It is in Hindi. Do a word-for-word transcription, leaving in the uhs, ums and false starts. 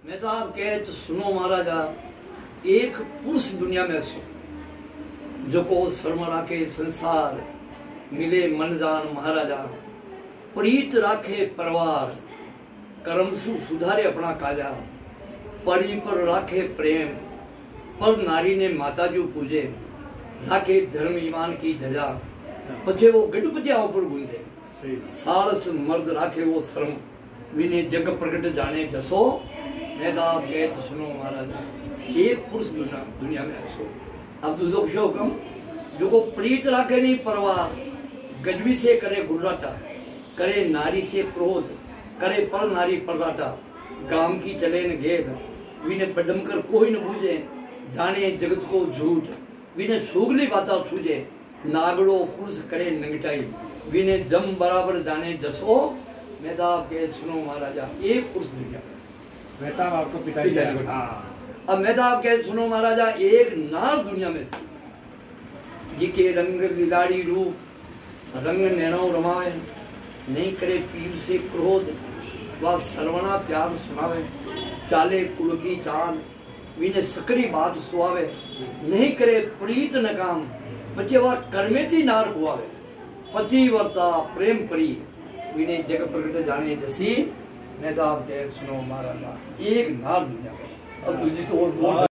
मैं तो आप कहे तो सुनो महाराजा, एक पुरुष दुनिया में सो जो को शर्म राखे संसार, मिले मन जान महाराजा। प्रीत राखे परिवार, कर्म सु सुधारे अपना काजा। परी पर राखे प्रेम, पर नारी ने माता जो पूजे। राखे धर्म ईमान की धजा, पछे वो गणपतिया ऊपर गूंजे। सारस मर्द राखे वो शर्म, विने जग प्रकट जाने जसो। मैं तो आप कहे तो सुनो महाराजा, एक पुरुष दुनिया दुनिया में ऐसो। अब दूसरो शो कम जो को प्रीत राखे नहीं परवार, गजबी से करे गुर्राटा। करे नारी से क्रोध, करे पर नारी परराटा। गाम की चले न घेर, विने बडम कर कोई न बूझे। जाने जगत को झूठ, विने सूगली बाता सूझे। नागड़ो पुरुष करे नंगटाई, विने जम बराबर जाने जसो। मैं तो आप कहे सुनो महाराजा, एक पुरुष दुनिया में। मेहता आपको पिताजी पिताजी को। हाँ, अब मैं तो आप कहे सुनो महाराजा, एक नार दुनिया में से जिके रंग लीलाड़ी रूप, रंग नैनो रमावे। नहीं करे पीर से क्रोध, वह सर्वना प्यार सुनावे। चाले कुल की चांद, विने सकरी बात सुहावे। नहीं करे प्रीत न काम, बच्चे वह कर्मेती नार कुआवे। पति वर्ता प्रेम परी, विने जग प्रकट जाने जसी। मैं तो आप कहे सुनो महाराजा, एक नार दुनिया में। अब दूसरी तो और